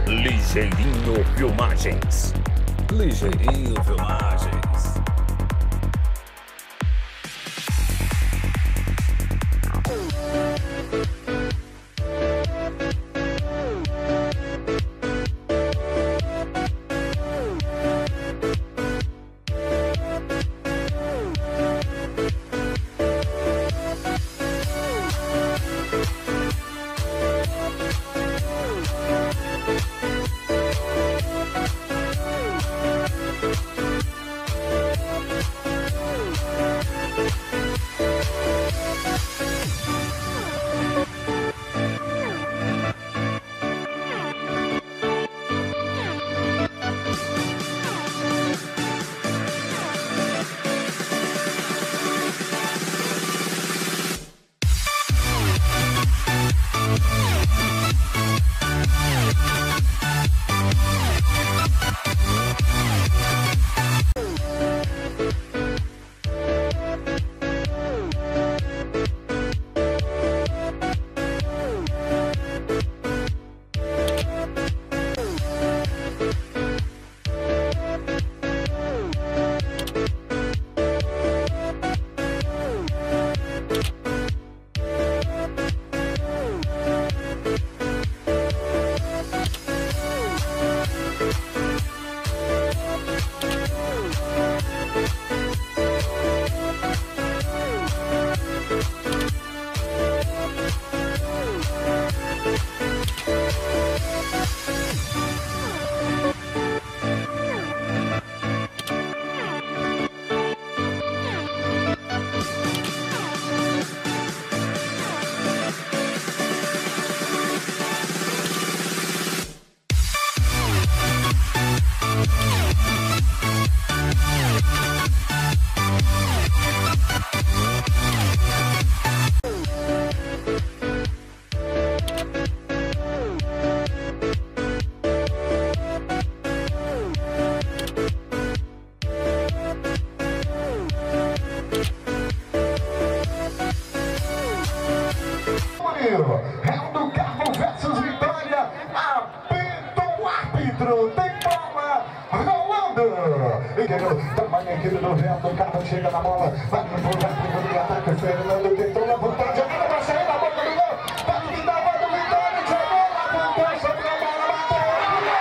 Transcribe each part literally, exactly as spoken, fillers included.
Ligeirinho Filmagens. Ligeirinho Filmagens. É do Carmo versus Vitória. Apita o árbitro. Tem bola rolando. E ganhou. Tamanho aqui do Real do Carmo. Chega na bola. Vai pro fundo do ataque. Fernando tentou levantar. Jogada pra sair da boca do gol. Para o final do Vitória. Jogou. Levantou sobre a bola. Bateu.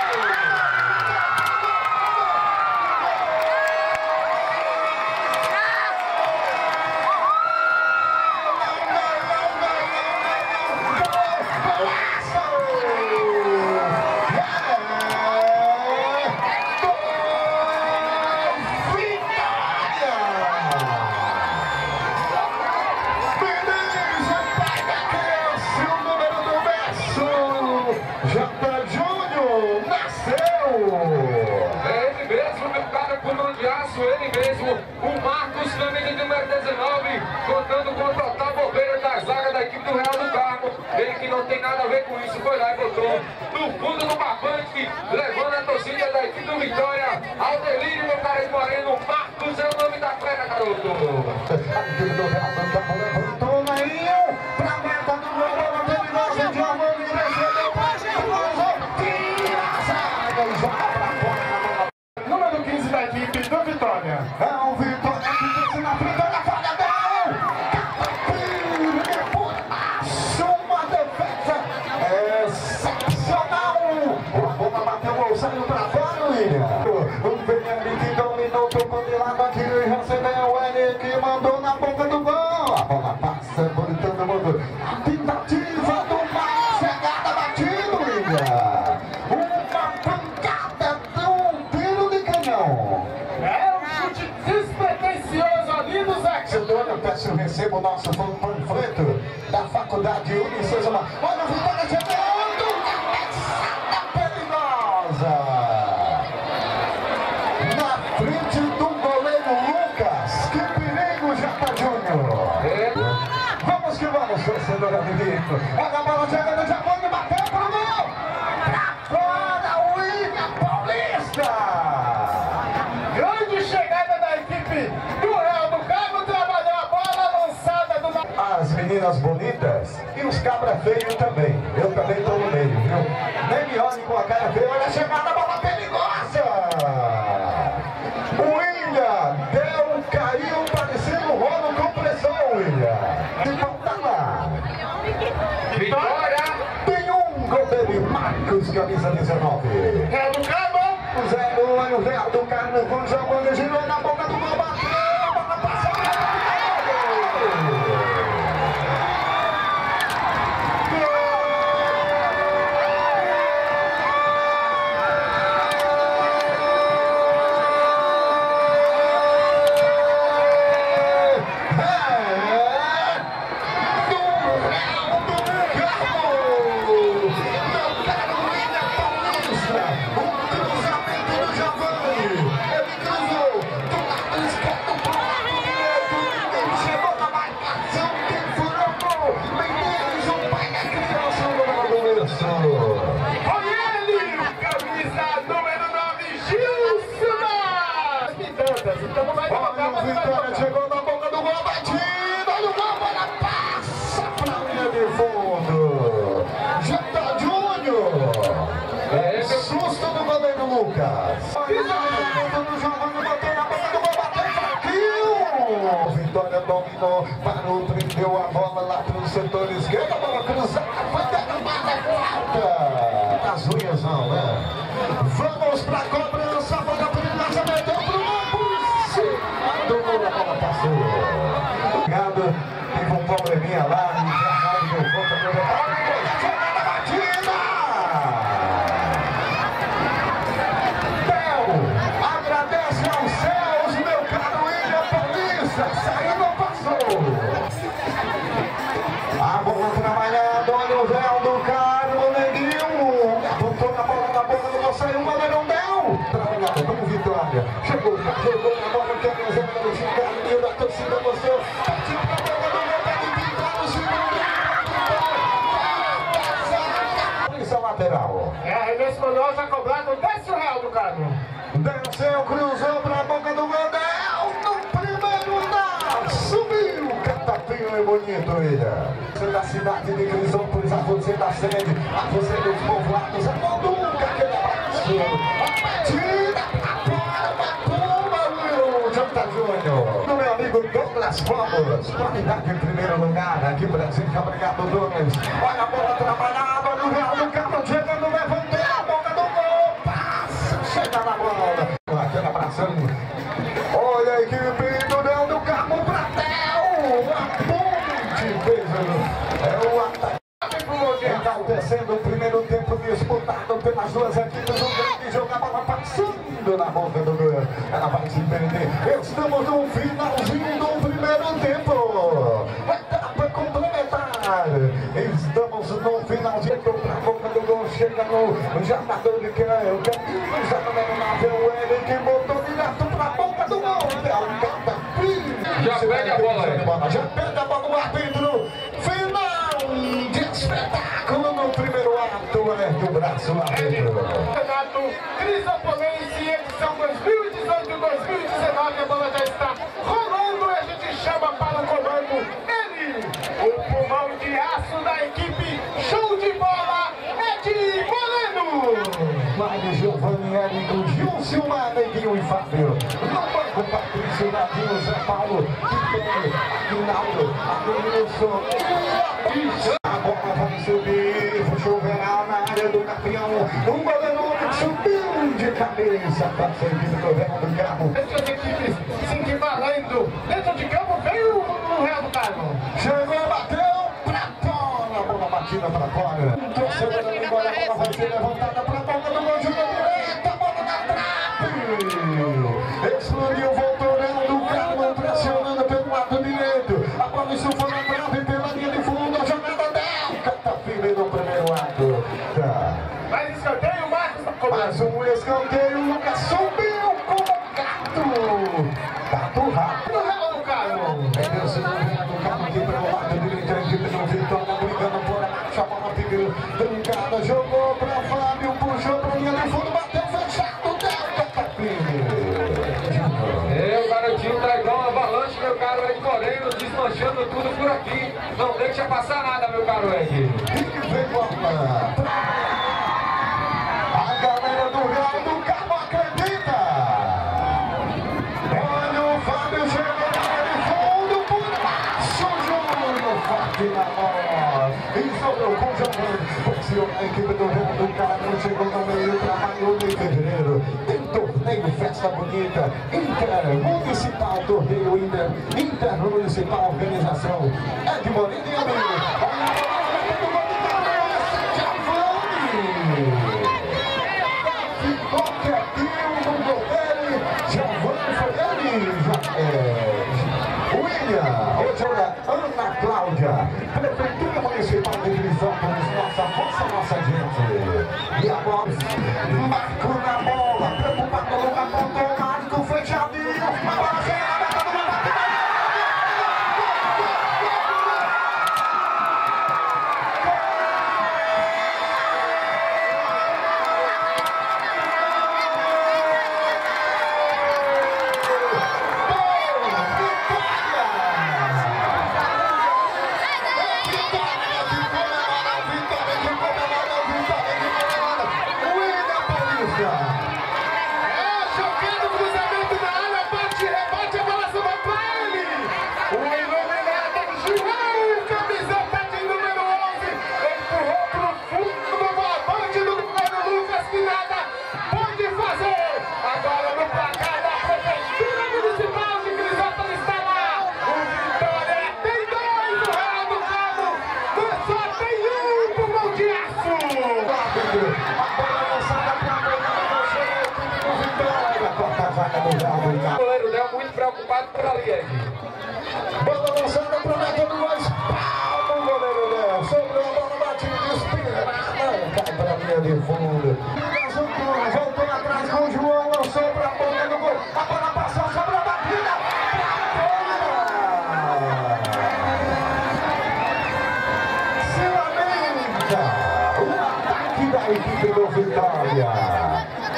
Ele mesmo, o Marcos, camisa número dezenove, contando com o total bobeira da zaga da equipe do Real do Carmo. Ele que não tem nada a ver com isso, foi lá e botou no fundo do barbante, levando a torcida da equipe do Vitória ao delírio, meu cara de Moreno. Marcos é o nome da fera, garoto. A equipe do Real do Carmo levantou na linha, pra meta do gol, perigoso de amor e recebeu pra Gerloso, tira a zaga e joga pra fora. Número quinze da equipe do Vitória. É o Vitória que vence na frente da falha dela. Acha uma defesa excepcional. A bola bateu, o gol saiu pra fora, William. O Fernando que dominou, tocou de lado aqui e recebeu ele que mandou na boca do gol. A bola passa por todo mundo. A tentativa do mais chegada batida, William. Uma pancada de um tiro de canhão. É um chute despretensioso ali do Zé. Eu peço recebo o nosso panfleto da faculdade Unicesuma. Olha o Vitória chegando, cabeçada perigosa. Na frente do goleiro Lucas. Que perigo, Jata Júnior. É. Vamos que vamos, torcedor amigo. Olha a bola chegando, já foi, bateu pro gol. Pra fora, William Paulista. Grande chegada da equipe do Real do Carmo, trabalhou a bola lançada do... As meninas bonitas e os cabra feios também. Eu também tô no meio, viu? Nem me olhem com a cara feia. Giovanni Marcos, camisa dezenove. Real do Carmo. zero, olha o Real do Carmo com o Giovanni, girou na boca do gol, bateu, a bola passa. Vitória chegou na boca do gol, batida, olha o gol, bola passa pra linha de fundo. Já tá Júnior. É susto do goleiro Lucas. Do Giovanni, bateu na boca do gol, bateu fraquinho. Vitória dominou, parou, prendeu a bola lá pro setor esquerdo, a bola cruzada, foi derrubada, falta. Nas unhas não, né? Vamos pra cobrança, a bola perigosa, meteu pro gol. A bola passou. Obrigado. Teve um probleminha lá no trabalho do conta do jogada batida. Bel, agradece aos céus, meu caro William Paulista. Saiu, não passou. A bola trabalhando, olha o véu do Carmo, neguinho. Botou na bola na boca do gol, saiu o goleirão Bel. Trabalhado com Vitória. Chegou, jogou na bola, que é a reserva do Chicago, da torcida mostrou. Partiu pra boca do gol, pode pintar no segundo. Polícia lateral. É arremesso manual, a cobrada, desce o Real do Carmo. Desceu, cruzou pra boca do Mandel. No primeiro dá, subiu. Catapinho é bonito, William. Você da cidade de Crisópolis, a você da sede, a você dos povoados, a Molduca, aquele abraço. Batida pra fora, bateu, Jota Júnior. Do meu amigo Douglas Vamos. Qualidade em primeiro lugar, aqui Brasil, obrigado, Douglas. Olha a bola trabalhada, olha o Real do Carmo chegando, levantou a boca do gol. Passa, chega na bola. Aquele abração. Olha a equipe do Real do Carmo pra Theo. A ponte fez. É o ataque. Enaltecendo o primeiro tempo disputado pelas duas equipes. Um grande jogo, a bola passando na boca do gol. Ela vai se perder. Estamos no finalzinho do primeiro tempo. Etapa complementar. Estamos no finalzinho pra boca do gol. Chega no jogador de campo. Já número nove é o L que botou direto pra boca do gol. É o Catapim. Já pega a bola aí. Já pega a bola do árbitro. Final de espetáculo no primeiro ato. É do braço árbitro. Campeonato Crisópolis, edição dois mil e dezoito dois mil e dezenove. A bola já está rolando e a gente chama para o comando ele, o pulmão de aço da equipe. Show de bola, Ed Moreno. Mário, Giovanni, Érico, Gilson, Neguinho e Fábio. No banco, Patrício, Nadinho, Zé Paulo, Vitória, Aguinaldo, Adilson. A bola vai subir, choverá na área do campeão. O goleiro subiu de cabeça para servir do Real do Carmo. Essas equipes se equivalendo. Dentro de campo veio o Real do Carmo. Chegou, bateu pra fora. A bola batida pra fora. Torcedor agora, a bola vai ser levantada pra boca do gol. Jogou direto, a bola na trave. Explodiu, voltou o Real do Carmo, pressionando pelo lado direito. A bola estufou na trave pela linha de fundo. A jogada dela. Catapim no primeiro ato. Tá. Mais escanteio, Marcos. Mais um escanteio. O Lucas subiu com o gato. Gato rápido. Real do Carmo. Emerson do Real do Carmo aqui para o lado direito. A equipe do Vitória brigando por a bola fica brincada. Jogou para Fábio, puxou para a linha de fundo, bateu fechado. É, o garotinho tá igual uma avalanche, meu caro Ed Moreno, desmanchando tudo por aqui. Não deixa passar nada, meu caro Ed. E vem bola. A galera do Real do Carmo acredita. Olha o Fábio chegando na linha de fundo, por baixo, Júnior, forte na bola. E sobrou com o Giovanni. pressiona a equipe do Rio do Carmo, chegou no meio, trabalhou em fevereiro. Tem torneio, festa bonita, Intermunicipal, torneio Inter, Intermunicipal, organização. É de Moreno e amigo. Olha a bola, do gol de cabeça, Giovanni. Ficou quietinho no gol dele, Giovanni foi ele. É, William, hoje olha, Ana Cláudia, Prefeitura Municipal de Crisópolis, nossa força, nossa gente. E agora, Marco na bola, preocupado no apontou, Marco fechadinho, a bola chega na meta do Marco. O goleiro Léo muito preocupado por ali, Ed. Bola lançada para o Neto do Gols. Palma o goleiro Léo. Sobrou a bola, batida, espera. Cai para a linha de fundo. Voltou atrás com o João, lançou para a bola do gol. A bola passou sobre a batida. Se lamenta o ataque da equipe do Vitória.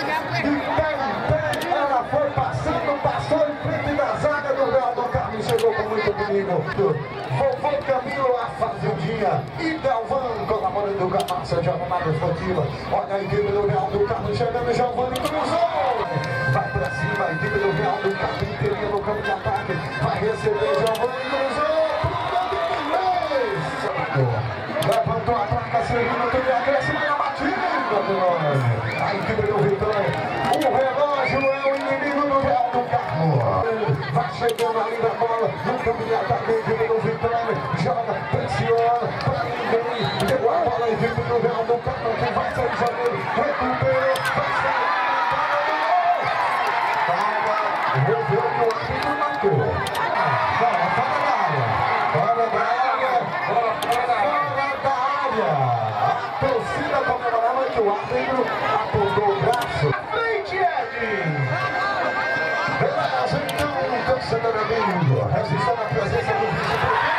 Chegou com muito perigo. Vovô Camilo, a fazendinha. E Galvão, colaborando com a nossa jornada esportiva. Olha a equipe do Real do Carmo chegando. Giovanni cruzou. Vai pra cima a equipe do Real do Carmo. Inteirinha no campo de ataque. Vai receber. Giovanni cruzou. Levantou a placa. Servindo tudo. Acrescima na batida. A equipe do Vitória. O relógio é o inimigo do Real do Carmo. Vai chegando ali na bola, no campo de ataque, a equipe do Vitória, joga, pressiona, para ninguém, deu a bola, a equipe do Real do Carmo, que vai sair jogando, recuperou, vai sair, calma, vou ver o que o árbitro marcou. Fora, fora da área, fora da área, fora da área, a torcida comemorava que o árbitro apontou o braço. À frente, Ed! Beleza, então, torcedor amigo, resistão na presença do vice-prefeito.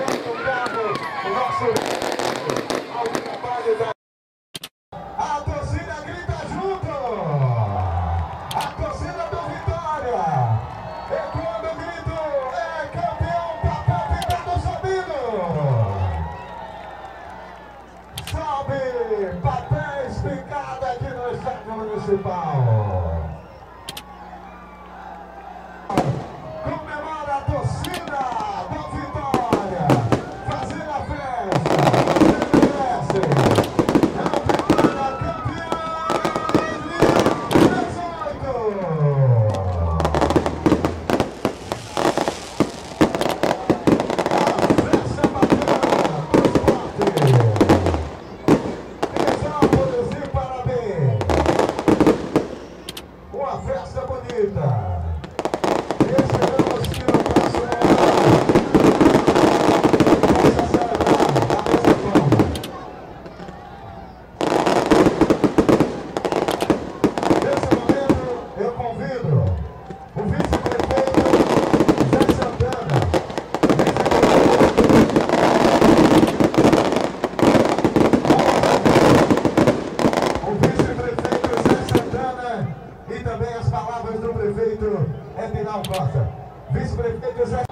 Ao trabalho da... Municipal. Comemora a torcida da Vitória, fazendo a festa, você merece. É a Vitória campeã de dezoito. Uma festa bonita. Esperamos que no próximo ano possa celebrar da mesma forma. Nesse momento, eu convido o vice-prefeito Zé Santana, o vice-prefeito Zé Santana, e também as palavras do prefeito Edinaldo Costa. Vice-prefeito Zé